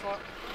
Alfa.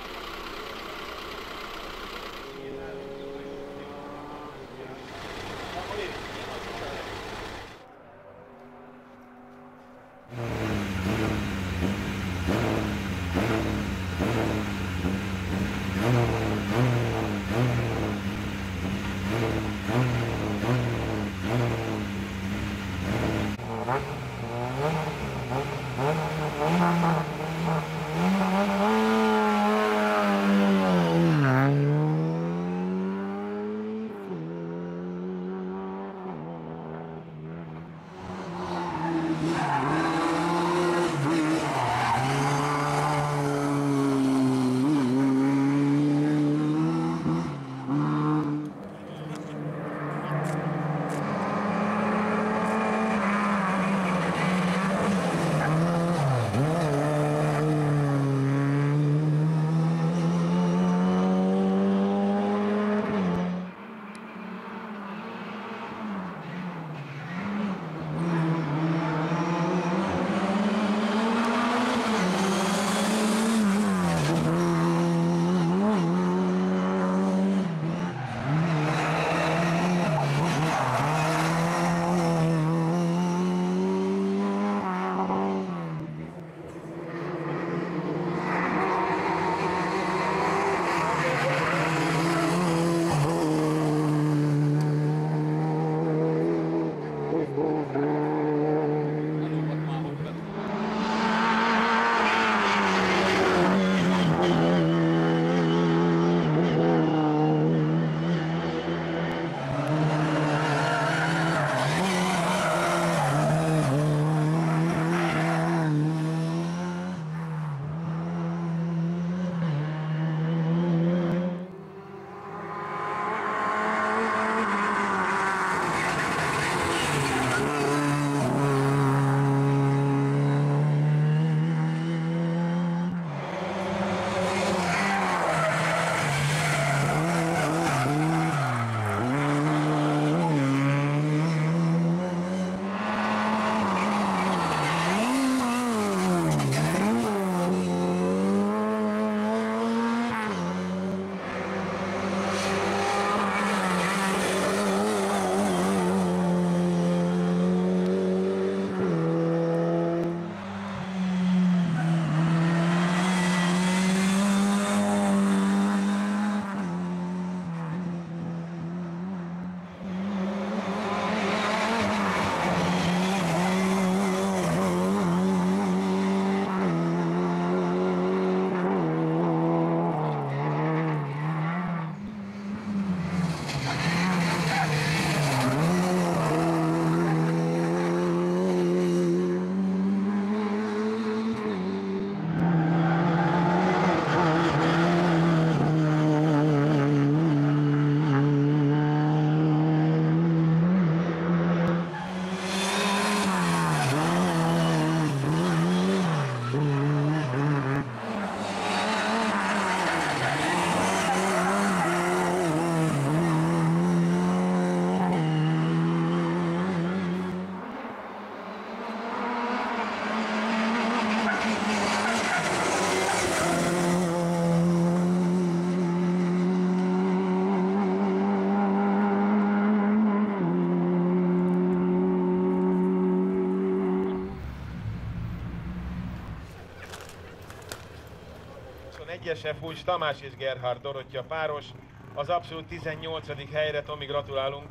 egyese Fúcs Tamás és Gerhard Dorottya páros, az abszolút 18. helyre. Tomi, gratulálunk.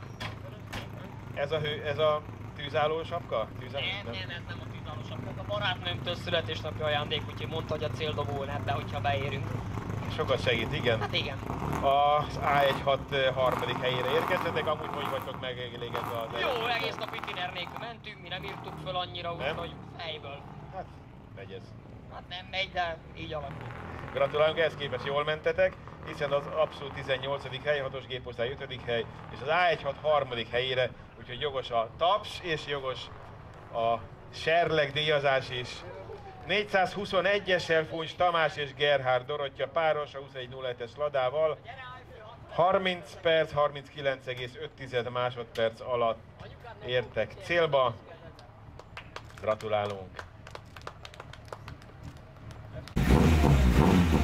Ez a tűzálló sapka? Nem, ez nem a tűzálló sapka. A barátnőmtől születésnapi ajándék, úgyhogy mondta, hogy a céldobó ebbe, hogyha beérünk. Sokat segít, igen? Hát igen. Az A16 harmadik helyére érkeztetek, amúgy hogy vagytok megelégedve az Jó, egész nap itinér nélkül mentünk, mi nem írtuk föl annyira, úgyhogy fejből. Hát, megy ez. Hát nem megy, de így alakul. Gratulálunk, ehhez képest jól mentetek, hiszen az abszolút 18. hely, 6-os géposztály 5. hely, és az A16 harmadik helyére, úgyhogy jogos a taps, és jogos a serleg díjazás is. 421-essel Fúcs Tamás és Gerhard Dorottya páros a 21.07-es Ladával 30 perc, 39,5 másodperc alatt értek célba. Gratulálunk!